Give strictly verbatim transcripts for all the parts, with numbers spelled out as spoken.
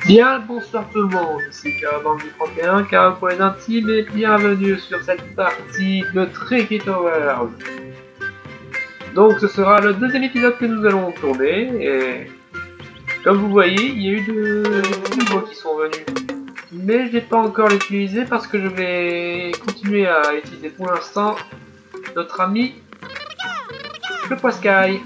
Bien le bonsoir tout le monde, ici Caravan du trente et un, Caravan pour les intimes et bienvenue sur cette partie de Tricky Towers. Donc ce sera le deuxième épisode que nous allons tourner et comme vous voyez il y a eu de nouveaux qui sont venus. Mais je n'ai pas encore l'utilisé parce que je vais continuer à utiliser pour l'instant notre ami le Poiscaille.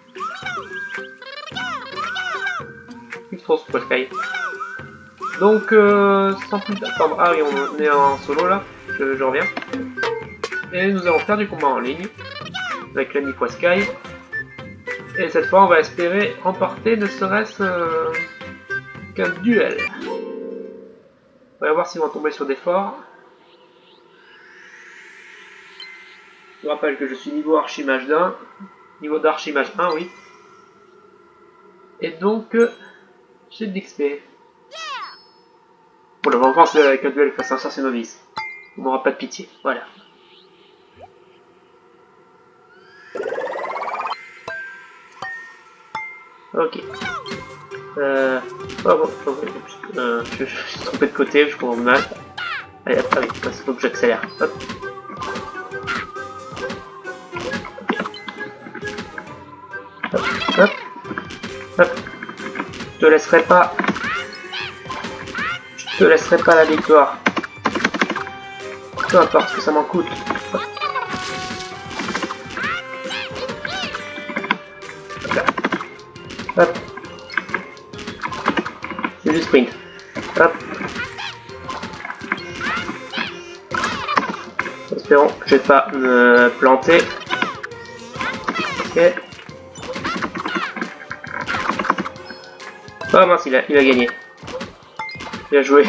Il trouve ce Poiscaille. Donc, euh, sans plus attendre, ah oui, on est en solo là, je, je reviens. Et nous allons faire du combat en ligne avec l'ami Poiscaille. Et cette fois, on va espérer remporter ne serait-ce euh, qu'un duel. On va voir s'ils vont tomber sur des forts. Je vous rappelle que je suis niveau archimage d'un, niveau d'archimage un, oui. Et donc, euh, j'ai de l'X P. Bon, là, on va voir avec un duel face à un sorcier novice. On n'aura pas de pitié, voilà. Ok. Euh... Oh, bon, oh, bon, euh je, je suis trompé de côté, je comprends mal. Allez, hop, ah oui, il faut que j'accélère. Hop. Hop, hop. Hop. Je te laisserai pas. Je te laisserai pas la victoire. Peu importe ce que ça m'en coûte. Hop. Hop. C'est du sprint. Hop. Espérons que je vais pas me planter. Ok. Oh mince, il a, il a gagné. Bien joué.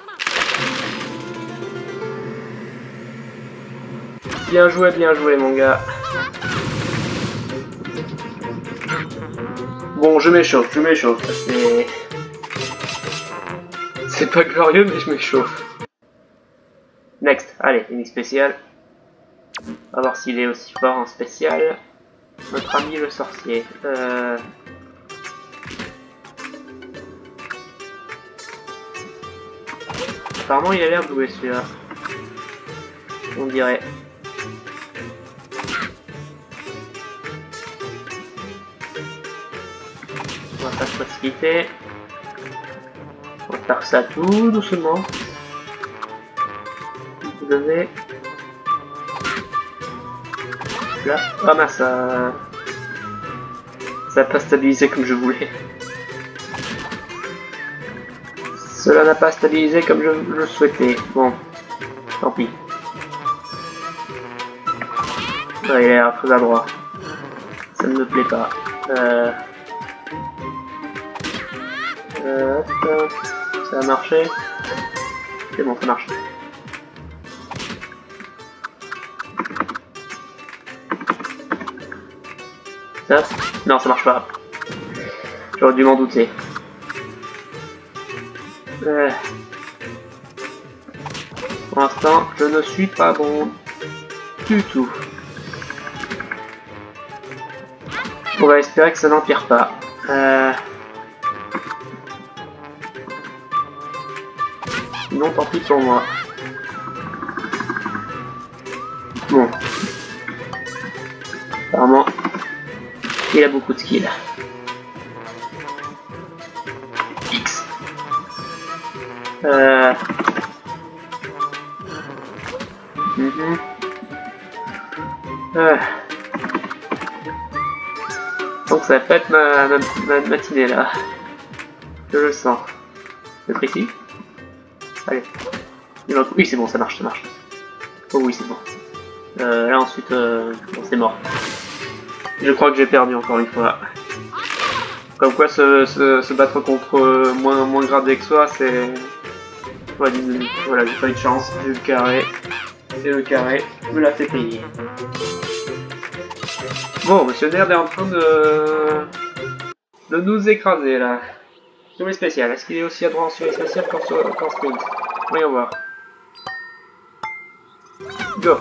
Bien joué, bien joué mon gars. Bon, je m'échauffe, je m'échauffe. C'est... C'est pas glorieux, mais je m'échauffe. Next, allez, une spéciale. On va voir s'il est aussi fort en spécial. Notre ami le sorcier. Euh... Apparemment, il a l'air doué celui-là. On dirait. On va faire facilité. On va faire ça tout doucement. Vous devez. Là. Ah mince, ça. Ça n'a pas stabilisé comme je voulais. Cela n'a pas stabilisé comme je le souhaitais. Bon, tant pis. Ouais, il a l'air très adroit. Ça ne me plaît pas. Euh... Euh, hop, ça a marché. C'est bon, ça marche. Ça? Non, ça marche pas. J'aurais dû m'en douter. Euh... Pour l'instant, je ne suis pas bon du tout. On va espérer que ça n'empire pas. Euh... Sinon, tant pis pour moi. Bon. Apparemment, il a beaucoup de skills. X. Euh... Mm-hmm. euh... Donc ça va pas être ma, ma, ma matinée là. Je le sens. Peut-être ici. Allez. Oui c'est bon, ça marche, ça marche. Oh oui c'est bon. Euh, là ensuite, euh, bon, c'est mort. Je crois que j'ai perdu encore une fois. Comme quoi se, se, se battre contre euh, moins, moins gradé que soi, c'est... Voilà, voilà j'ai pas eu de chance, j'ai eu le carré. Et le carré me l'a fait payer. Bon, Monsieur Nerd est en train de... de nous écraser là. Sur les spéciales, est-ce qu'il est aussi adroit sur les spéciales qu'en qu sprint? Voyons voir. Go.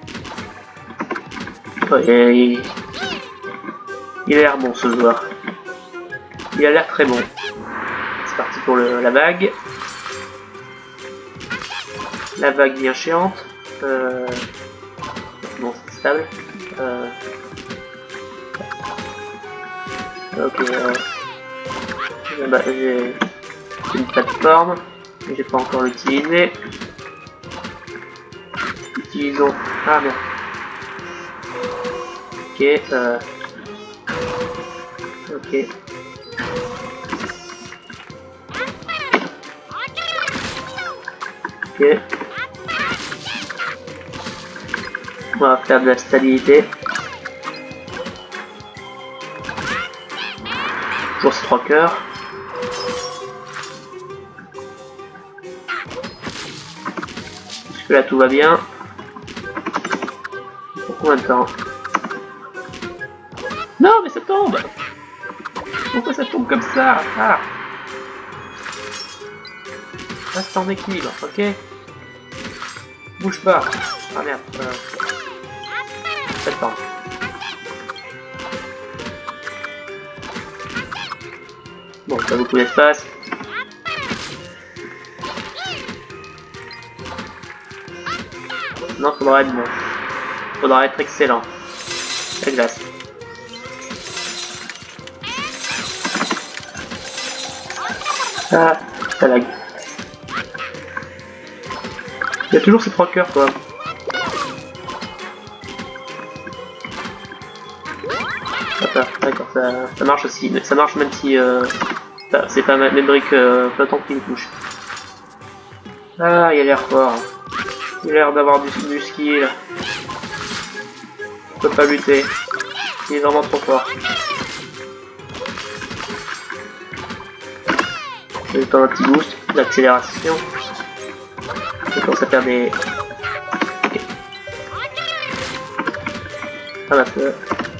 Ouais, il... il a l'air bon ce joueur. Il a l'air très bon. C'est parti pour le, la vague. La vague bien chiante. Euh... Bon, c'est stable. Euh... Ok. Euh... Bah, j'ai une plateforme. Mais j'ai pas encore l'utilisé. Utilisons. Ah merde. Ok. Euh... Ok. Ok. On va faire de la stabilité. Toujours ces trois cœurs. Jusque là tout va bien. Pour combien de temps? Non mais ça tombe. Pourquoi ça tombe comme ça? Ah. Reste en équilibre, ok? Bouge pas. Ah merde. Euh... Attends. Bon, pas beaucoup d'espace. Non, faudra être bon. Faudra être excellent. La glace. Ah, ça lag. Il y a toujours ces trois cœurs, quoi. D'accord, ça, ça marche aussi. Ça marche même si euh, c'est pas mes briques euh, flottantes qui me touchent. Ah, il a l'air fort. Il a l'air d'avoir du, du skill. Je peux pas lutter. Il est vraiment trop fort. Je vais faire un petit boost d'accélération. Je commence à faire des... Ah bah ça...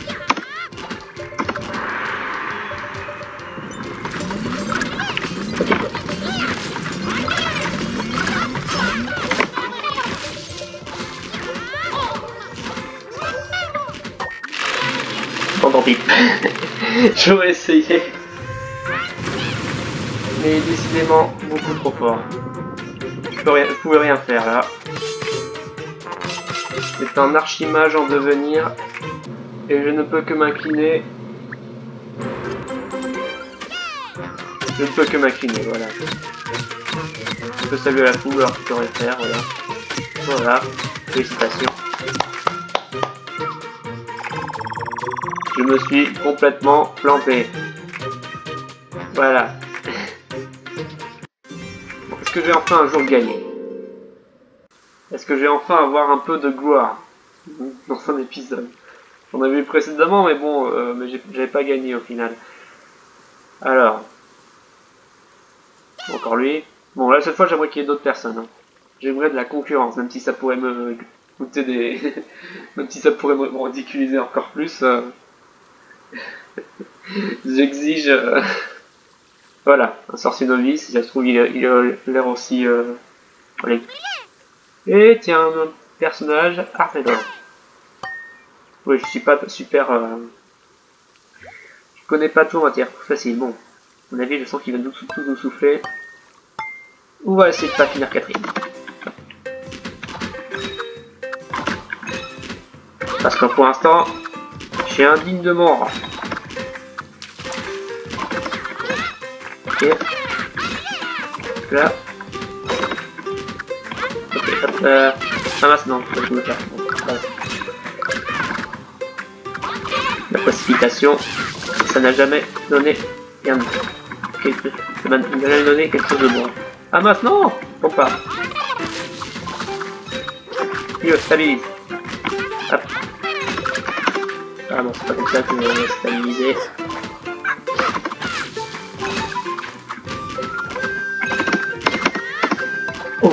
Bon, tant pis. J'aurais essayé. Mais décidément beaucoup trop fort. Je peux rien, je pouvais rien faire là. C'est un archimage en devenir. Et je ne peux que m'incliner. Je ne peux que m'incliner, voilà. Je peux saluer la foule alors que je peux rien faire, voilà. Voilà. Félicitations. Je me suis complètement planté. Voilà. Bon, est-ce que je vais enfin un jour gagner? Est-ce que je vais enfin avoir un peu de gloire dans un épisode? J'en avais vu précédemment, mais bon, euh, mais j'avais pas gagné au final. Alors. Encore lui. Bon, là, cette fois, j'aimerais qu'il y ait d'autres personnes. Hein. J'aimerais de la concurrence, même si ça pourrait me coûter des... même si ça pourrait me ridiculiser encore plus. Euh... J'exige... Euh... Voilà, un sorcier novice, si ça se trouve, il a l'air aussi... Euh... Allez. Et tiens, un personnage, Arthedor. Oui, je suis pas super... Euh... Je connais pas tout en matière facile. Bon, à mon avis, je sens qu'il va nous, tout nous souffler. On va essayer de pas finir quatrième. Parce que pour l'instant, j'ai un digne de mort. Ok. Là. Ok, hop. Euh... Ah mince, non, je peux le faire. Voilà. La précipitation, ça n'a jamais donné rien de quelque... ça n'a jamais donné quelque chose de bon. Ah mince, non, faut pas. Mieux, stabilise. Hop. Ah non, c'est pas comme ça que je vais stabiliser. Oh.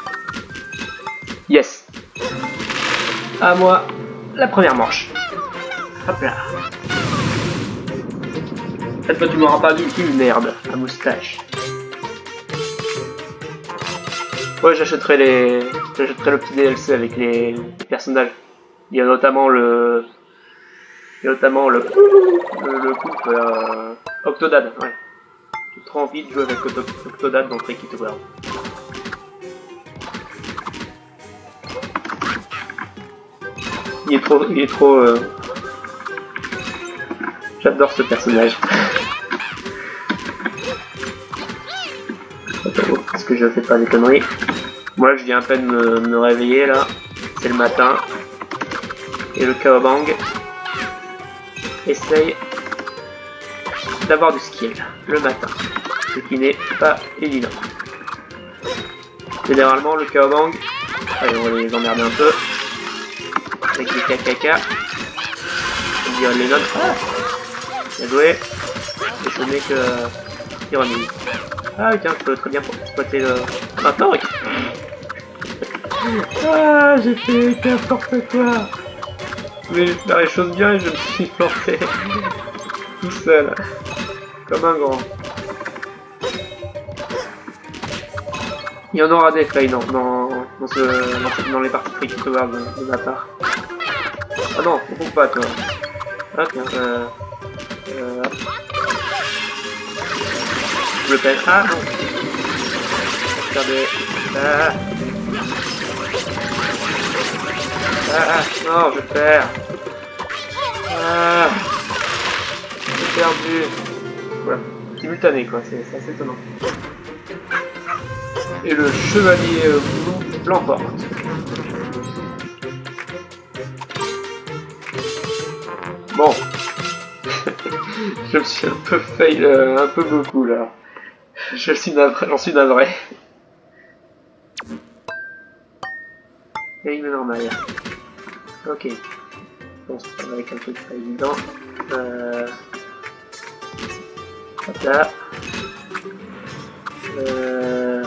Yes. À moi, la première manche. Hop là. Cette fois tu m'auras pas vu une merde, à moustache. Ouais, j'achèterai les... j'achèterai le petit D L C avec les... les personnages. Il y a notamment le... Et notamment le, le, le couple euh, Octodad, ouais. J'ai trop envie de jouer avec Octodad dans Tricky Tower. Il est trop... Il est trop... Euh... J'adore ce personnage. Est-ce que je fais pas des conneries? Moi je viens à peine me, me réveiller là. C'est le matin. Et le Kawabang essaye d'avoir du skill le matin. Ce qui n'est pas évident. Généralement le Kawabang, allez on va les emmerder un peu. Avec des K K K. On dirait les notes. Ah, bien joué. Et ce n'est que ironie. Ah tiens, je peux très bien exploiter le... Maintenant oui. Ah, j'ai fait n'importe quoi. Je voulais faire les choses bien et je me suis planté. Tout seul. Comme un grand. Il y en aura des fails dans, dans, dans, ce, dans, dans les parties Tricky Tower de, de ma part. Ah non, on trouve pas toi. Ah tiens, euh... euh je le peine. Ah non. Regardez. Ah. Ah, ah non, je perds. Ah. J'ai perdu. Voilà. Simultané quoi, c'est assez étonnant. Et le chevalier euh, l'emporte. Bon. Je me suis un peu fail, euh, un peu beaucoup là. Je suis navré, j'en suis navré. Et il est normal. Ok. Bon, ça va avec un truc pas évident. Euh... Hop là. Euh...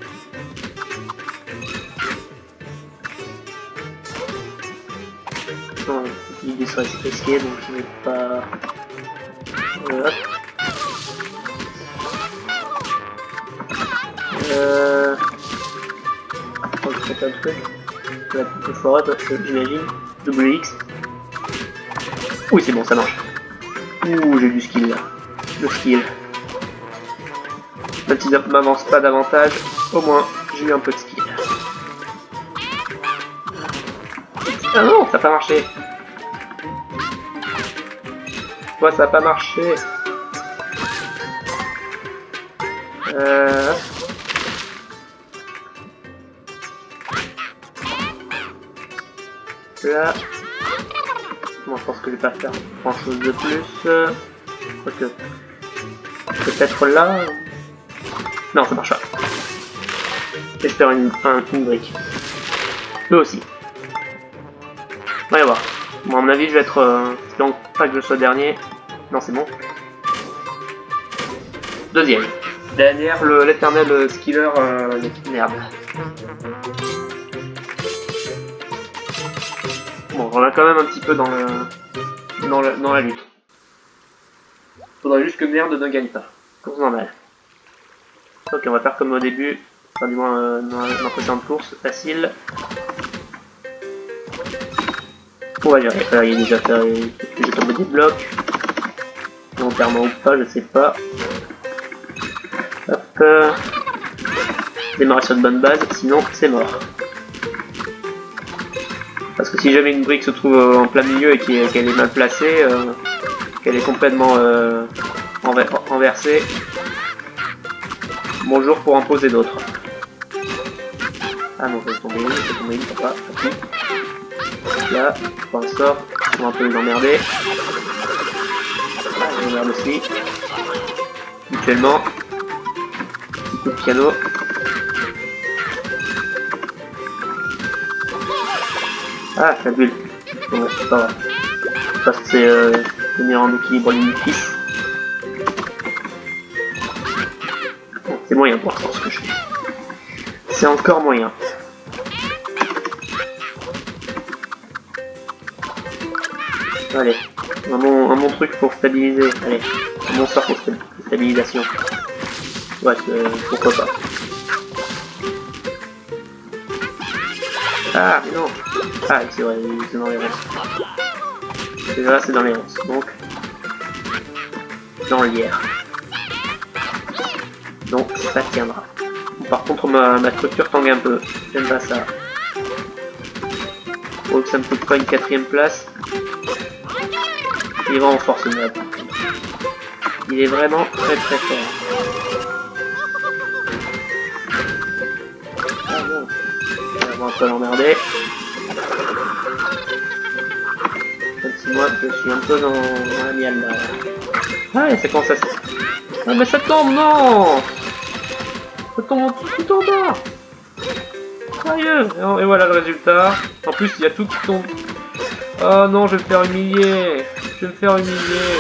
Non, l'idée serait risquée, donc je vais pas... Hop. Euh... Oh, je fais pas de truc. La petite forêt, j'imagine. Double X. Oui, c'est bon, ça marche. Ouh, j'ai du skill là. Le skill. Même si ça m'avance pas davantage, au moins j'ai eu un peu de skill. Ah non, ça n'a pas marché. Ouais, ça n'a pas marché. Euh... Là... Bon, je pense que je vais pas faire grand chose de plus. Quoique... Peut-être là... Non, ça marche pas. J'espère une, un, une brique. Eux aussi. On va y voir. Bon, à mon avis, je vais être... Euh, donc, pas que je sois dernier. Non, c'est bon. Deuxième. Derrière l'éternel skiller euh, merde. Bon, on a quand même un petit peu dans le dans, le, dans la lutte. Faudrait juste que merde ne gagne pas. Course normale. Ok, on va faire comme au début. Enfin, du moins euh, dans la précédente course. Facile. On va gérer. Là, il y a déjà fait. J'ai tombé des blocs. Volontairement ou pas, je sais pas. Hop. Euh, démarrer sur une bonne base, sinon c'est mort. Parce que si jamais une brique se trouve en plein milieu et qu'elle est, est mal placée, euh, qu'elle est complètement euh, renversée, bonjour pour en poser d'autres. Ah non, je vais tomber une, je vais tomber une, papa. Là, pour un sort, on va un peu les emmerder. Ah, je m'emmerde aussi. Mutuellement. Petit coup de piano. Ah, la bulle. Bon, c'est pas grave. Parce que c'est euh, tenir en équilibre l'initiatif. Bon, c'est moyen pour l'instant ce que je fais. C'est encore moyen. Allez, un bon, un bon truc pour stabiliser. Allez, un bon sort pour stabilisation. Ouais, euh, pourquoi pas. Ah, mais non. Ah, c'est vrai, c'est dans les restes. Et là, c'est dans les ronces, donc dans l'hier. Donc ça tiendra. Par contre, ma, ma structure tangue un peu. J'aime pas ça. Faut que ça me coûte pas une quatrième place. Il est vraiment fort ce map. Il est vraiment très très fort. Ah bon. On va un peu l'emmerder. Même si moi je suis un peu dans, dans la miel là. Ah et ça commence à se... Ah mais ça tombe, non. Ça tombe tout, tout en bas. Sérieux. Et, et voilà le résultat. En plus il y a tout qui tombe. Oh non, je vais me faire humilier. Je vais me faire humilier.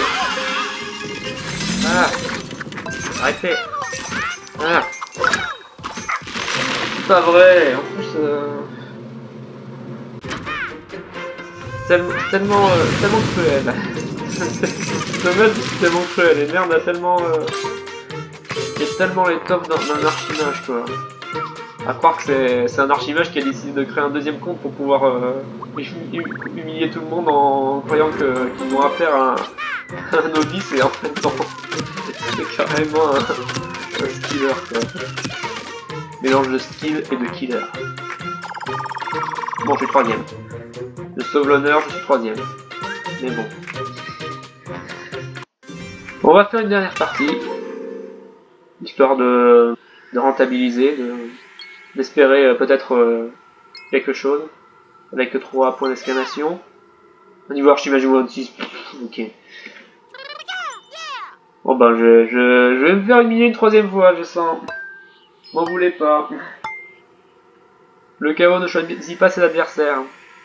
Ah. Arrêtez. Ah. C'est pas vrai. En plus... Euh... Tellement, tellement, euh, tellement cruel. Ce mode c'est tellement cruel. Et merde, a tellement... Euh... Il y a tellement les tops d'un archimage, quoi. À croire que c'est un archimage qui a décidé de créer un deuxième compte pour pouvoir euh, humilier tout le monde en croyant qu'ils qu vont affaire à un, un novice et en fait non. C'est carrément un, un skiller, quoi. Mélange de skill et de killer. Bon, je suis troisième. Je sauve l'honneur, je suis troisième. Mais bon. On va faire une dernière partie. Histoire de, de rentabiliser, de... d'espérer euh, peut-être euh, quelque chose avec trois points d'exclamation. Au niveau archimage niveau six, ok. Bon ben je, je, je vais me faire humilier une troisième fois, je sens. M'en voulez pas. Le chaos ne choisit pas ses adversaires.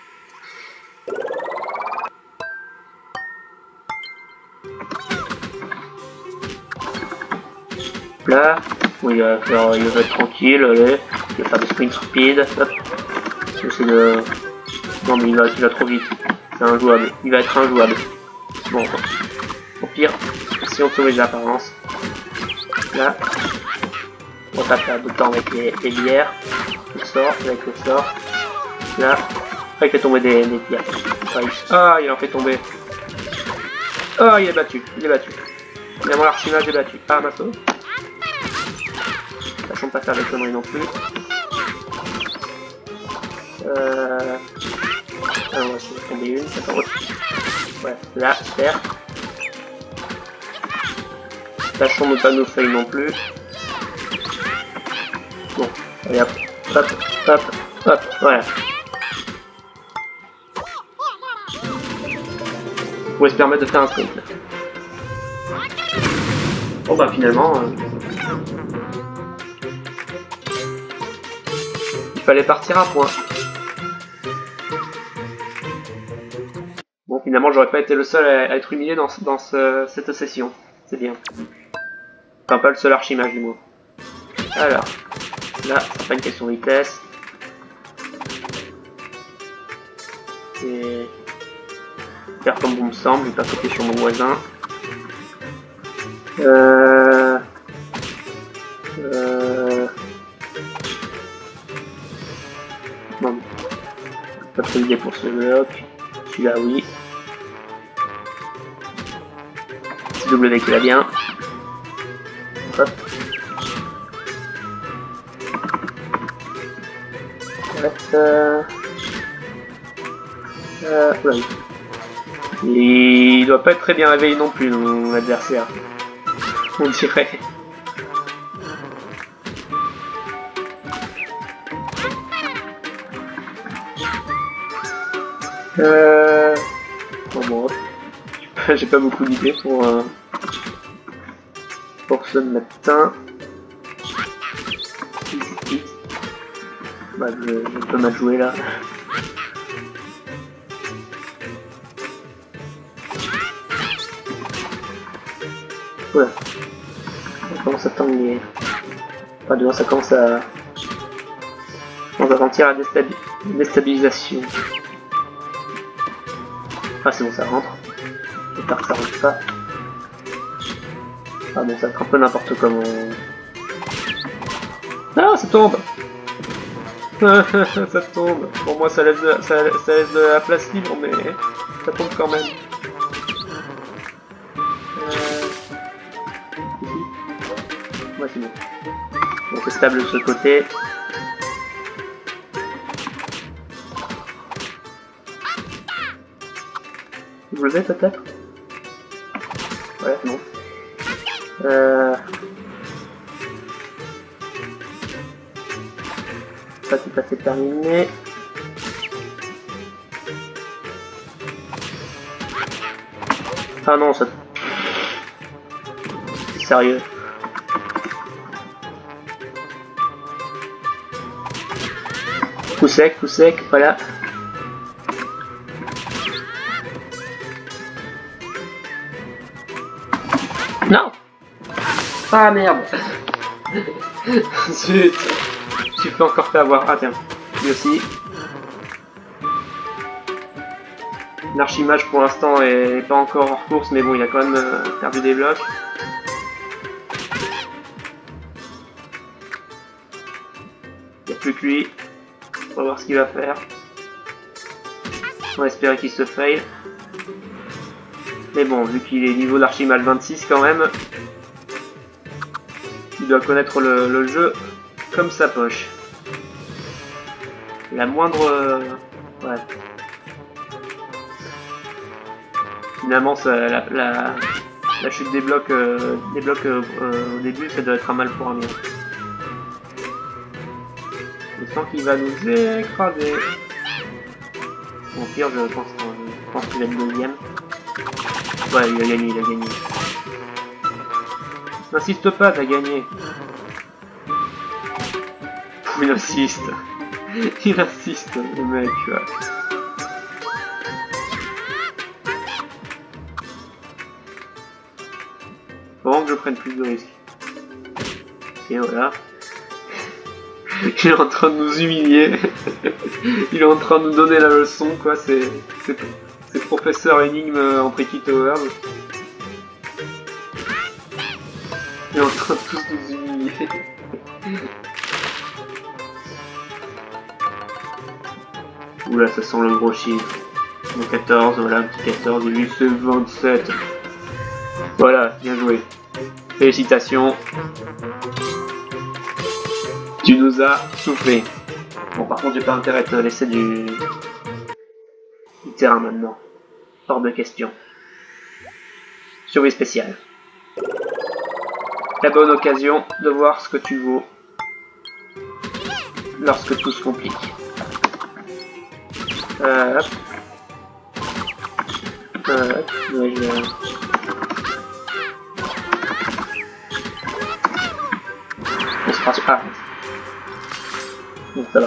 Là, oui, il va, faire, il va être tranquille, allez. Il va faire des sprint speed, hop. J'essaie de... Non mais il va, il va trop vite. C'est injouable. Il va être injouable. Bon, au pire, si on sauve les apparences. Là, on tape là de temps avec les, les bières. Le sort, avec le sort. Là, après il fait tomber des, des pierres. Ah, il en fait tomber. Ah, il est battu, il est battu. Finalement l'archimage est battu. Ah, ma sauve. Sachons pas faire des conneries non plus. Euh... Ah, on va essayer de tomber une, ça tombe. Ouais, là, super. Sachons ne pas nous fail non plus. Bon, allez hop, hop, hop, hop, voilà. On pourrait se permettre de faire un sprint là. Bon bah finalement... Euh... Il fallait partir à point. Bon, finalement, j'aurais pas été le seul à, à être humilié dans, dans ce, cette session. C'est bien. Enfin, pas le seul archimage du moins. Alors, là, c'est pas une question de vitesse. Et faire comme bon me semble, je vais pas copier sur mon voisin. Euh... Euh... Non, pas trop l'idée pour ce bloc. Celui-là, oui. C'est W qui va bien. Hop. Hop. Euh... Euh... Ouais. Il doit pas être très bien réveillé non plus, mon adversaire. On dirait. Euh... Bon, bon. J'ai pas beaucoup d'idées pour, euh... pour ce matin. Bah, je, je peux mal jouer là. Voilà. Ça commence à tanguer. Enfin, du moins, ça commence à... On va sentir la déstabi... déstabilisation. Ah, c'est bon, ça rentre. J'espère que ça rentre pas. Ah bon, ça va être un peu n'importe comment. Ah, ça tombe. Ça tombe. Pour moi, ça laisse, de, ça, ça laisse de la place libre, mais ça tombe quand même. Ici. Ouais, c'est bon. Donc c'est stable de ce côté. W peut-être? Ouais, non. Euh... Ça c'est passé terminé. Ah non, ça... Sérieux. Coup sec, coup sec, voilà. Non. Ah merde. Zut. Tu peux encore fait avoir. Ah tiens, lui aussi. L'archimage pour l'instant est pas encore hors course, mais bon, il a quand même euh, perdu des blocs. Il n'y a plus que lui. On va voir ce qu'il va faire. On va espérer qu'il se faille. Mais bon, vu qu'il est niveau d'archimage vingt-six quand même, il doit connaître le, le jeu comme sa poche. La moindre... Euh, ouais. Finalement, ça, la, la, la chute des blocs, euh, des blocs euh, euh, au début, ça doit être un mal pour un bien. Je sens qu'il va nous écraser. Bon, pire, je pense, je pense qu'il va être deuxième. Ouais, il a gagné, il a gagné. N'insiste pas, t'as gagné. Pff, il insiste. Il insiste, le mec, tu vois. Faut vraiment que je prenne plus de risques. Et voilà. Il est en train de nous humilier. Il est en train de nous donner la leçon, quoi. C'est... C'est professeur énigme en Tricky Tower. Il est en train de tous nous humilier. Oula, ça sent le gros chiffre. Le quatorze, voilà, un petit quatorze, et lui c'est vingt-sept. Voilà, bien joué. Félicitations. Tu nous as soufflé. Bon, par contre, j'ai pas intérêt à te laisser du... du terrain maintenant. Hors de question. Survie spéciale. La bonne occasion de voir ce que tu vaux lorsque tout se complique. Euh, hop. Euh, hop. Ouais, je... On se passe pas. Donc ça va.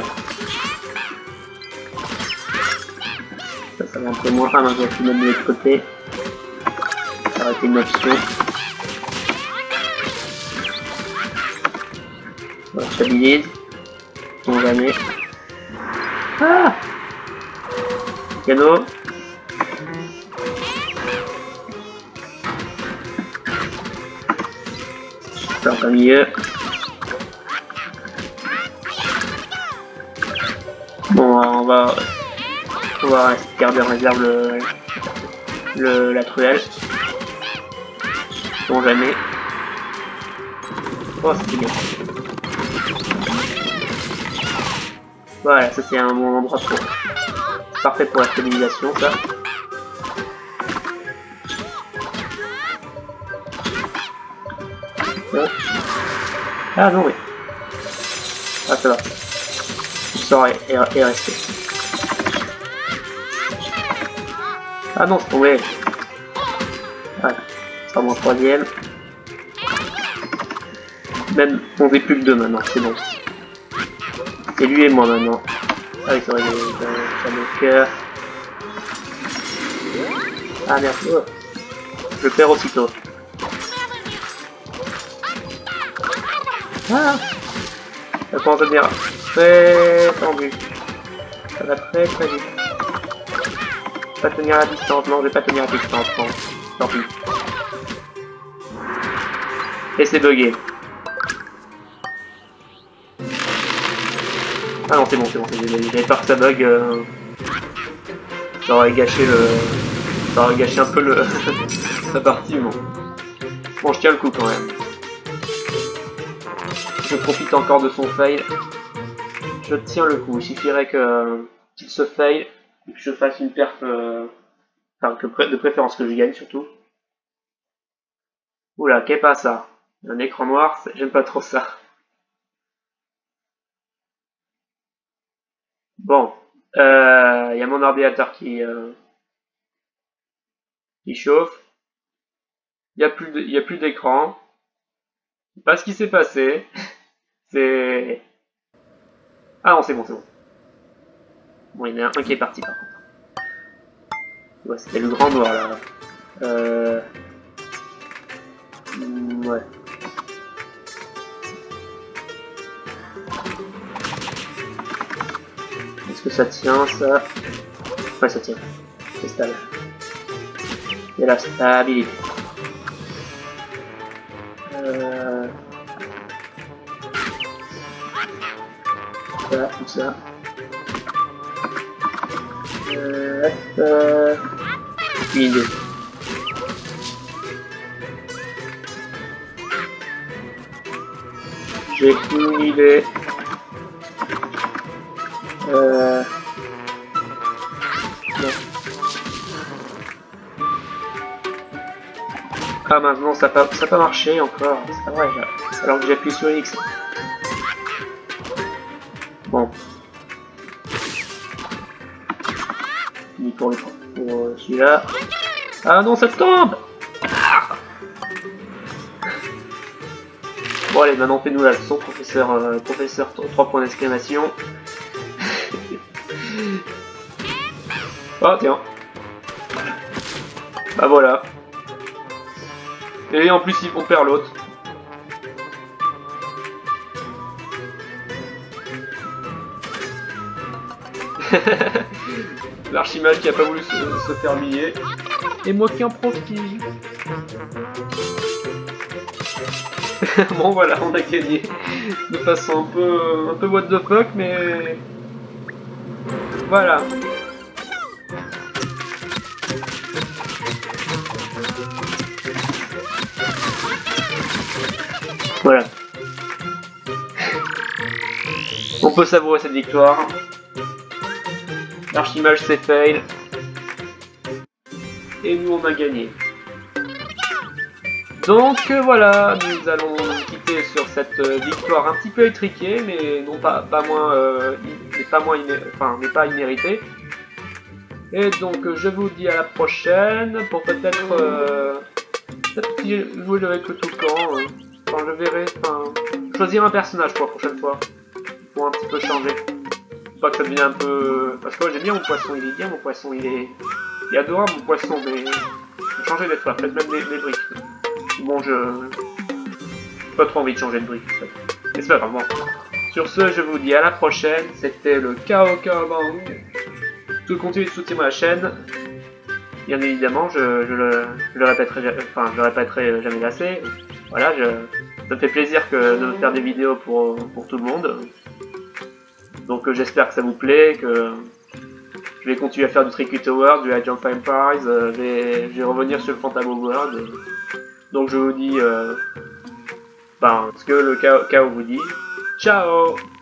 Ça, ça va un peu moins. Ah, maintenant, je vais mettre de l'autre côté. Ça aurait été une option. On stabilise. On va gagner. Ah! Piano. Ça en milieu. Bon, on va, on va garder en réserve le, le, la truelle. Bon, jamais. Oh, c'était bien. Voilà, ça c'est un bon endroit pour... Parfait pour la stabilisation, ça. Hop. Ah non, oui. Ah, ça va. Le sort est, est, est resté. Ah non, c'est tombé. Voilà. Ça sera mon troisième. Même, on n'est plus que deux maintenant, c'est bon. C'est lui et moi maintenant. Ah oui, c'est vrai, j'ai le cœur. Ah merde, oh. Je perds aussitôt. Ah, ça commence à devenir très tendu. Ça va très très vite. Pas tenir la distance, non, je vais pas tenir la distance, bon. Tant pis. Et c'est bugué. Ah non, c'est bon, c'est bon, j'avais peur que ça bug. Euh... Ça aurait gâché le... Ça aurait gâché un peu le... la partie, bon. Bon, je tiens le coup quand même. Je profite encore de son fail. Je tiens le coup. Il suffirait que qu'il se fail et que je fasse une perf, euh, enfin que de préférence que je gagne surtout. Oula, qu'est pas ça? Un écran noir, j'aime pas trop ça. Bon, il euh, y a mon ordinateur qui euh, qui chauffe. Il y a plus de, y a plus d'écran. Je sais pas ce qui s'est passé. C'est ah non, c'est bon, c'est bon. Bon, il y en a un qui est parti par contre. Ouais, c'était le grand noir là. Euh... Ouais. Est-ce que ça tient ça? Ouais, ça tient. C'est stable. Il y a la stabilité. Euh... Ça, tout ça. Euh... euh... Une idée. J'ai une idée. Euh... Non. Ah maintenant ça n'a pas, ça pas marché encore, c'est pas vrai là. Alors que j'appuie sur X. Bon. Fini pour, le, pour celui-là. Ah non, ça tombe. Ah. Bon allez, maintenant fais-nous la leçon, professeur, euh, professeur trois points d'exclamation. Oh tiens. Bah voilà. Et en plus on perd l'autre. L'archimage qui a pas voulu se, se faire humilier. Et moi qui en profite. Bon voilà, on a gagné. De façon un peu, un peu what the fuck, mais... Voilà. Voilà. On peut savourer cette victoire. L'archimage s'est fail. Et nous on a gagné. Donc voilà, nous allons quitter sur cette victoire un petit peu étriquée, mais non pas, pas moins, euh, mais pas moins, enfin, mais pas imméritée. Et donc je vous dis à la prochaine pour peut-être, euh, peut-être jouer avec le toucan. Euh, enfin, je verrai, enfin, choisir un personnage pour la prochaine fois, pour un petit peu changer. Pas que ça devienne un peu, parce que moi j'aime bien mon poisson, il est bien mon poisson, il est, il est adorable mon poisson, mais changer des fois, peut-être même les, les briques. Bon, je j'ai pas trop envie de changer de briques, en fait. Mais c'est pas grave, bon. Sur ce, je vous dis à la prochaine. C'était le Kao Kao Bang. Tout continuez de soutenir la chaîne. Bien évidemment, je, je, le, je le répéterai, enfin, je le répéterai jamais assez. Voilà, je, ça me fait plaisir que de faire des vidéos pour, pour tout le monde. Donc euh, j'espère que ça vous plaît, que je vais continuer à faire du Tricky Tower, du Age of Empires, euh, je, vais, je vais revenir sur le Phantasmo World. Euh, donc je vous dis, euh, ben, ce que le K O vous dit. Ciao!